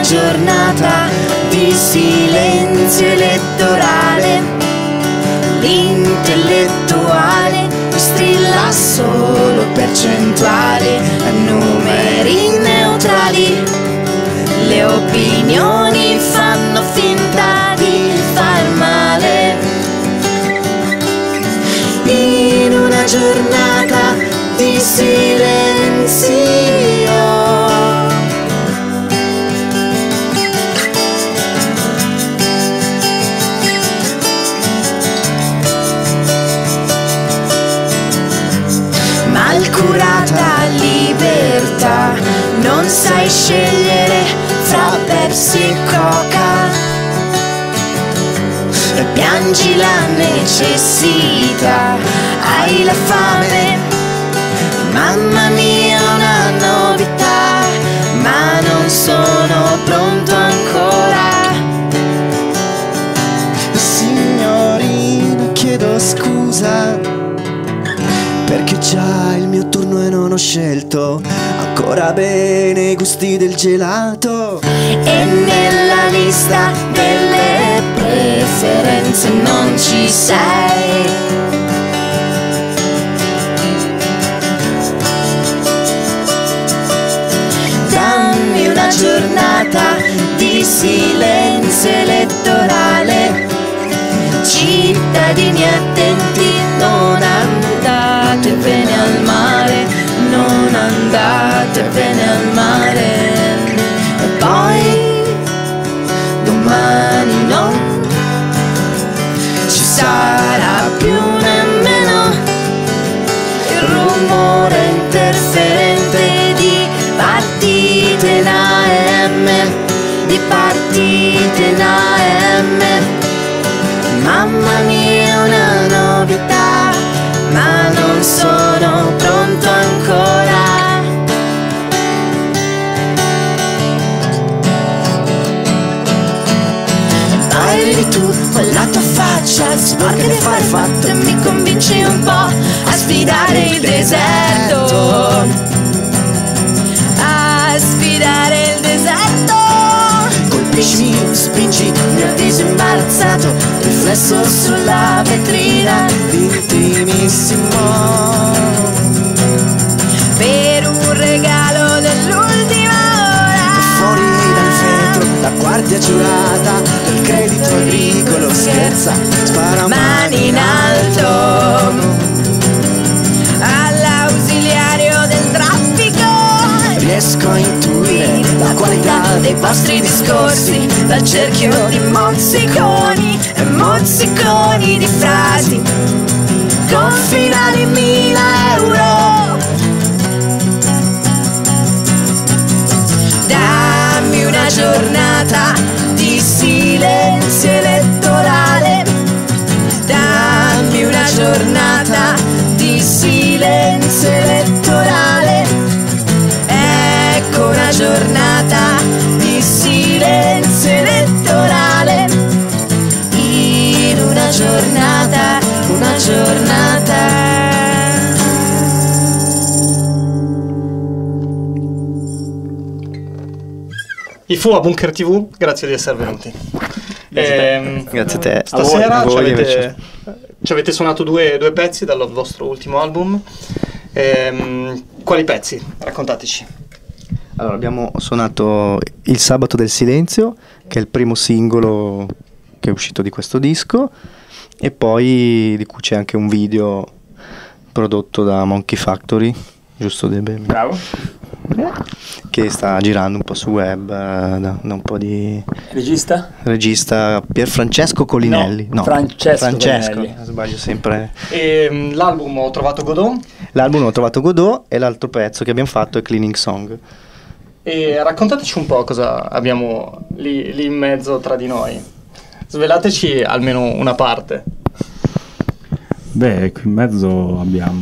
giornata di silenzio elettorale, l'intellettuale strilla solo percentuali a numeri neutrali, le opinioni fanno finta di far male. In una giornata di silenzio, malcurata libertà, non sai scegliere fra Pepsi e Coca, e piangi la necessità, hai la fame, mamma mia una novità, ma non sono pronto ancora. Signorina, chiedo scusa, perché già il mio turno e non ho scelto ancora bene i gusti del gelato. E nella lista delle preferenze non ci sei. Dammi una giornata di silenzio elettorale, cittadini attenti, non andatevene al mare, non andatevene al mare. E poi domani no, ci sarà più nemmeno il rumore interferente di partite in AM, di partite in AM. Mamma mia una novità, ma non sono pronto ancora. Parli tu con la tua faccia sporca di far fatto, e mi convinci un po' a sfidare il deserto, a sfidare il deserto. Colpisci, spingi, mi ha disimbarazzato, riflesso sulla vetrina, Intimissimo, per un regalo dell'ultima ora. fuori dal vetro, la guardia giurata del credito agricolo scherza, spara Mani in alto all'ausiliario del traffico, riesco a intuire la qualità dei vostri discorsi dal cerchio di mozziconi e mozziconi di frasi con finali 1000 euro. Dammi una giornata di silenzio elettorale, dammi una giornata di silenzio elettorale. Ecco una giornata di silenzio elettorale, in una giornata, una giornata. I fu a Bunker TV, grazie di essere venuti. Grazie a te. Stasera A voi ci avete suonato due pezzi dal vostro ultimo album. Quali pezzi? Raccontateci. Allora, abbiamo suonato Il Sabato del Silenzio, che è il primo singolo che è uscito di questo disco, e poi di cui c'è anche un video prodotto da Monkey Factory, giusto? Bravo. Che sta girando un po' su web da un po' di... Regista Pierfrancesco Colinelli. No, Francesco Colinelli. Sbaglio sempre. E l'album Ho trovato Godot. L'album Ho trovato Godot, e l'altro pezzo che abbiamo fatto è Cleaning Song. E raccontateci un po' cosa abbiamo lì in mezzo tra di noi. Svelateci almeno una parte. Beh, qui in mezzo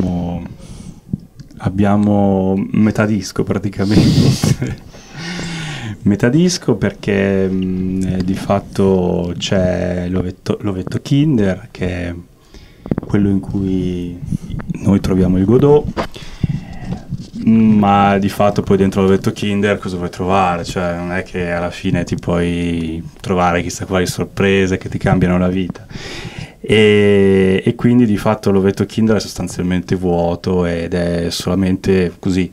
abbiamo metà disco praticamente. Metà disco perché di fatto c'è l'ovetto Kinder, che è quello in cui noi troviamo il Godot. Ma di fatto poi dentro l'ovetto Kinder cosa vuoi trovare? Cioè non è che alla fine ti puoi trovare chissà quali sorprese che ti cambiano la vita. E quindi di fatto l'ovetto Kinder è sostanzialmente vuoto ed è solamente così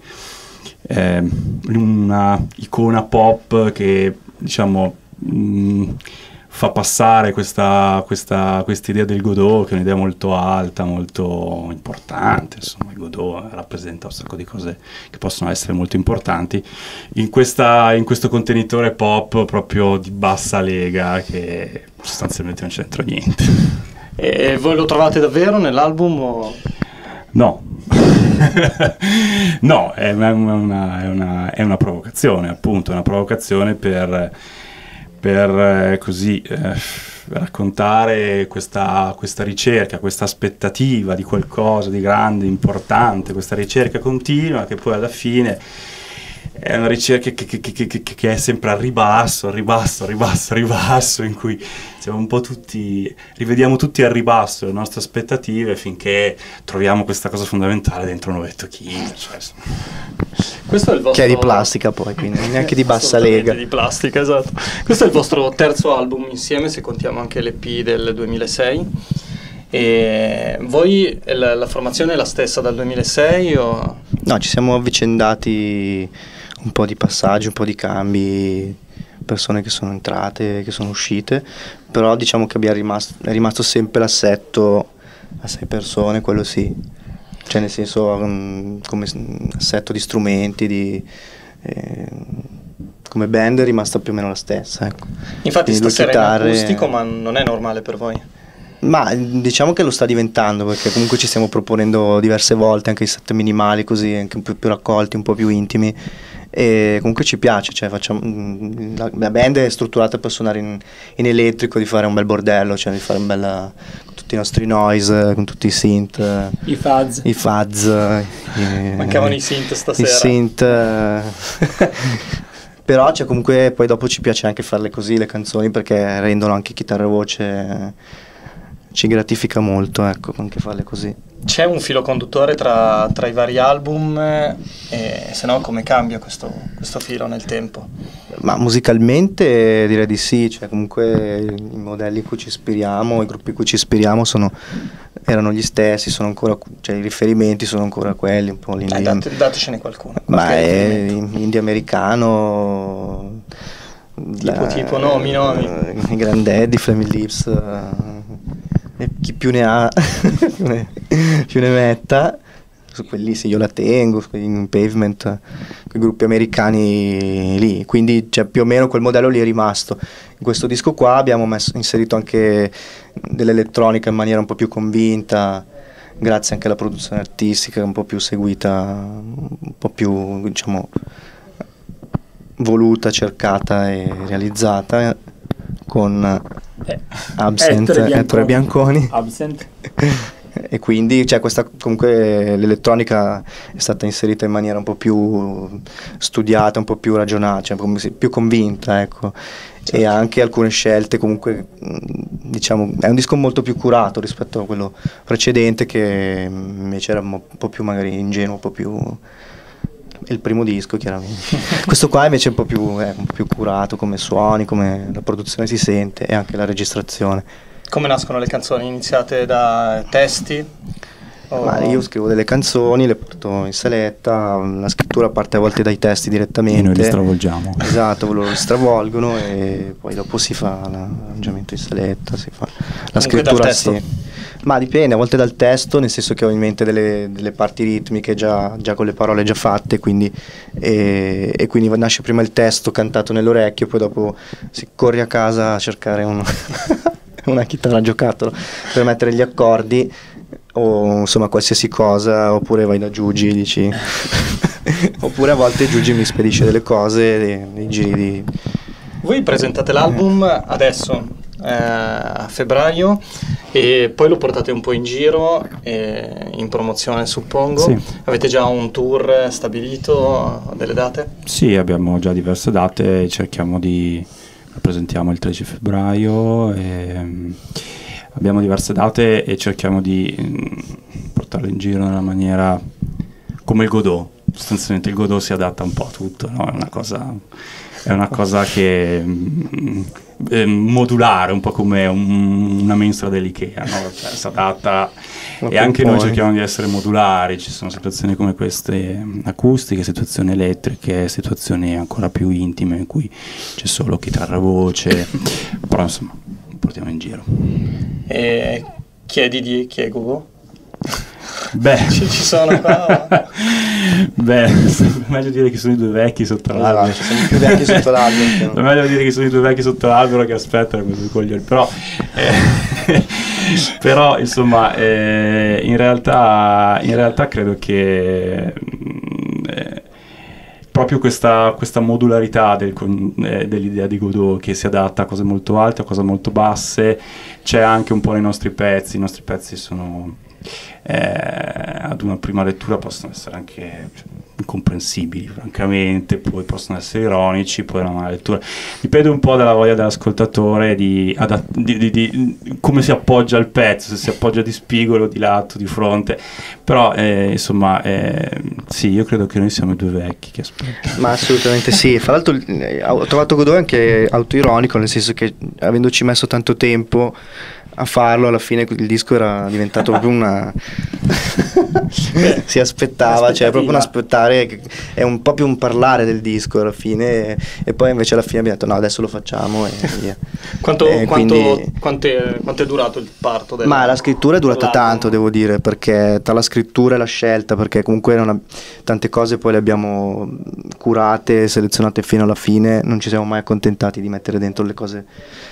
una icona pop che diciamo fa passare questa idea del Godot, che è un'idea molto alta, molto importante. Insomma, il Godot rappresenta un sacco di cose che possono essere molto importanti in questo contenitore pop proprio di bassa lega, che sostanzialmente non c'è dentro niente. E voi lo trovate davvero nell'album? No. No, è una provocazione, appunto, una provocazione per così raccontare questa ricerca, questa aspettativa di qualcosa di grande, importante, questa ricerca continua che poi alla fine è una ricerca che è sempre al ribasso, in cui siamo un po' tutti, rivediamo tutti al ribasso le nostre aspettative finché troviamo questa cosa fondamentale dentro un ovetto Kinder. Cioè, questo è il vostro... Che è di plastica poi, quindi neanche di bassa lega. Di plastica, esatto. Questo è il vostro terzo album insieme, se contiamo anche l'EP del 2006. E voi, la formazione è la stessa dal 2006 o... No, ci siamo avvicendati un po' di passaggi, un po' di cambi, persone che sono entrate, che sono uscite, però diciamo che è rimasto sempre l'assetto a 6 persone, quello sì, cioè nel senso come assetto di strumenti, come band è rimasta più o meno la stessa, ecco. Infatti quindi stasera è in acustico, ma non è normale per voi? Ma diciamo che lo sta diventando, perché comunque ci stiamo proponendo diverse volte anche i set minimali, così anche un po' più raccolti, un po' più intimi, e comunque ci piace, cioè la band è strutturata per suonare in elettrico, di fare un bel bordello, cioè di fare un bel, con tutti i nostri noise, con tutti i synth, i fuzz, mancavano i synth stasera, i synth però cioè, comunque poi dopo ci piace anche farle così le canzoni, perché rendono anche chitarra e voce, ci gratifica molto, ecco, anche farle così. C'è un filo conduttore tra i vari album, e se no come cambia questo filo nel tempo? Ma musicalmente direi di sì, cioè comunque i modelli in cui ci ispiriamo, i gruppi in cui ci ispiriamo erano gli stessi, sono ancora, cioè i riferimenti sono ancora quelli, un po' l'indie. Datecene qualcuno. Ma è indie americano, tipo nomi. I Grandaddy, Flaming Lips, chi più ne ha più ne metta. Su quelli sì, io la tengo, in Pavement, quei gruppi americani lì, quindi cioè, più o meno quel modello lì è rimasto. In questo disco qua abbiamo inserito anche dell'elettronica in maniera un po' più convinta, grazie anche alla produzione artistica un po' più seguita, un po' più diciamo voluta, cercata e realizzata, con Absent, Ettore Bianconi. Absent. E quindi cioè, questa comunque l'elettronica è stata inserita in maniera un po' più studiata, un po' più ragionata, cioè più convinta, ecco. Certo. E anche alcune scelte comunque diciamo è un disco molto più curato rispetto a quello precedente, che invece era un po' più magari ingenuo, un po' più il primo disco chiaramente. Questo qua invece è un po' più curato, come suoni, come la produzione si sente e anche la registrazione. Come nascono le canzoni? Iniziate da testi? Ma io scrivo delle canzoni, le porto in saletta, la scrittura parte a volte dai testi direttamente. E noi li stravolgiamo. Esatto, loro li stravolgono e poi dopo si fa l'arrangiamento in saletta, si fa la scrittura sì. Ma dipende, a volte dal testo, nel senso che ho in mente delle parti ritmiche già con le parole già fatte, quindi e quindi nasce prima il testo cantato nell'orecchio, poi dopo si corre a casa a cercare una chitarra a giocattolo per mettere gli accordi o insomma qualsiasi cosa, oppure vai da Giugi e dici oppure a volte Giugi mi spedisce delle cose, dei giri di... Voi presentate l'album adesso a febbraio e poi lo portate un po' in giro in promozione, suppongo. Sì. Avete già un tour stabilito, delle date? Sì, abbiamo già diverse date, lo presentiamo il 13 febbraio e abbiamo diverse date e cerchiamo di portarlo in giro nella maniera come il Godot, sostanzialmente il Godot si adatta un po' a tutto, no? È una cosa che modulare, un po' come una mensola dell'Ikea, no? Cioè, si adatta, e anche noi cerchiamo di essere modulari. Ci sono situazioni come queste acustiche, situazioni elettriche, situazioni ancora più intime in cui c'è solo chitarra voce, però insomma portiamo in giro. E chiedi chi è Godot? Beh, ci sono qua. Beh, meglio dire che sono i due vecchi sotto l'albero. Ci sono più vecchi sotto l'albero. È meglio dire che sono i due vecchi sotto l'albero che aspettano questi coglioni. Però insomma, in realtà credo che proprio questa modularità dell'idea di Godot, che si adatta a cose molto alte, a cose molto basse, c'è anche un po' nei nostri pezzi. I nostri pezzi sono, ad una prima lettura, possono essere anche incomprensibili, francamente, poi possono essere ironici, poi una lettura dipende un po' dalla voglia dell'ascoltatore, di come si appoggia al pezzo, se si appoggia di spigolo, di lato, di fronte. Però insomma, sì, io credo che noi siamo i due vecchi che aspettano. Ma assolutamente sì. Fra l'altro ho trovato Godot anche autoironico, nel senso che, avendoci messo tanto tempo a farlo, alla fine il disco era diventato proprio una si aspettava, cioè proprio un aspettare, è un po' più un parlare del disco alla fine, e poi invece alla fine abbiamo detto no, adesso lo facciamo e via. Quanto è durato il parto ma la scrittura è durata tanto, devo dire, perché tra la scrittura e la scelta, perché comunque tante cose poi le abbiamo curate, selezionate fino alla fine, non ci siamo mai accontentati di mettere dentro le cose,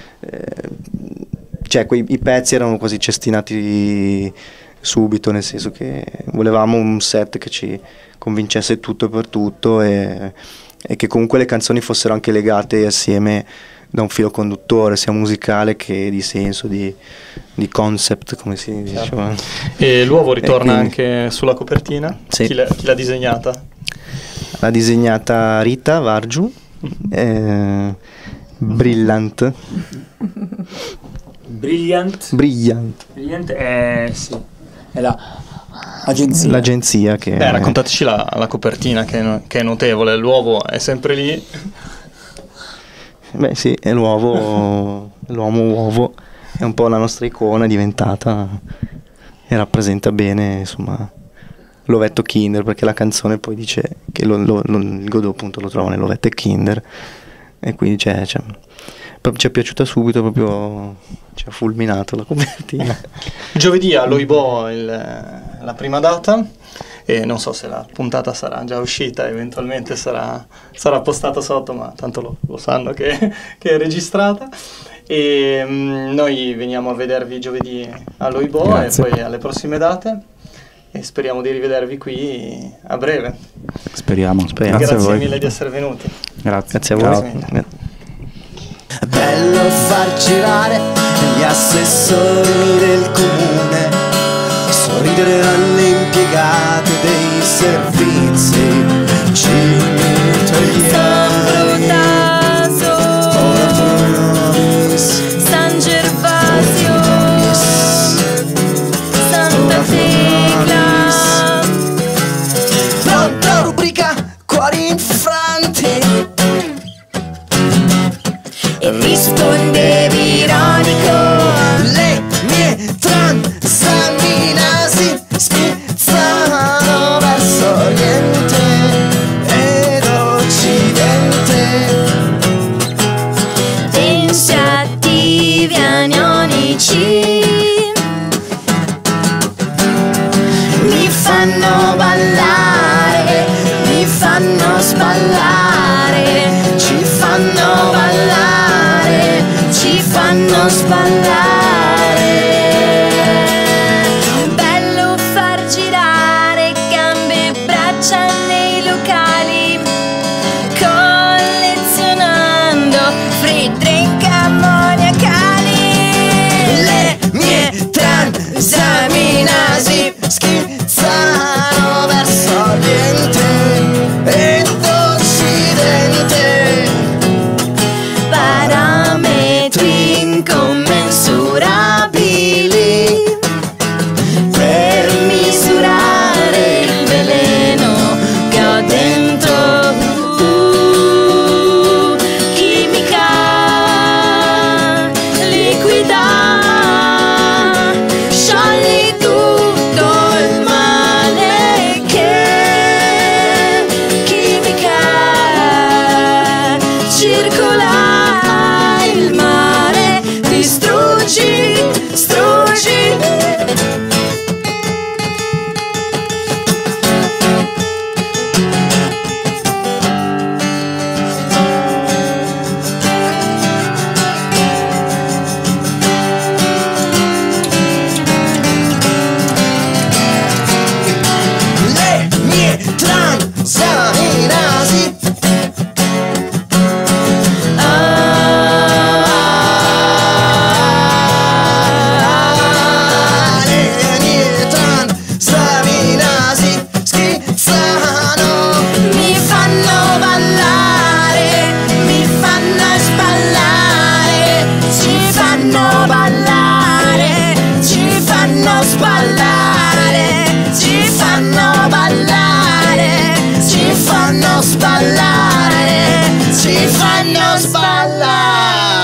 cioè i pezzi erano quasi cestinati subito, nel senso che volevamo un set che ci convincesse tutto per tutto, e che comunque le canzoni fossero anche legate assieme da un filo conduttore, sia musicale che di senso, di concept, come si diceva. E l'uovo ritorna anche sulla copertina? Sì. Chi l'ha disegnata? L'ha disegnata Rita Vargiu, Brilliant. Sì, è l'agenzia. L'agenzia che... raccontateci la copertina, che è notevole. L'uovo è sempre lì. Beh sì, è l'uomo uovo, è un po' la nostra icona, è diventata, e rappresenta bene, insomma, l'ovetto Kinder, perché la canzone poi dice che il Godot appunto lo trova nell'ovetto Kinder, e quindi ci è piaciuta subito, proprio ci ha fulminato la copertina. Giovedì all'Oibò la prima data, e non so se la puntata sarà già uscita, eventualmente sarà postata sotto, ma tanto lo sanno che è registrata. E noi veniamo a vedervi giovedì all'Oibò. Grazie. E poi alle prossime date, e speriamo di rivedervi qui a breve. Speriamo. Grazie mille di essere venuti. Grazie a voi. È bello far girare gli assessori del comune, sorridere alle impiegate dei servizi, San Gervasio, Santa Tecla. Pronta rubrica Cuori infranti, E rispondevi ironico. le mie transaminasi schizzano verso oriente ed occidente. Pensi attivi anionici Mi fanno ballare, mi fanno sballare, ci fanno ballare, ci fanno sballare. bello far girare gambe e braccia nei locali, collezionando free drink ammoniacali. Le mie transaminasi schizzano verso oriente ed occidente. Parametri incommensurabili fanno spalla.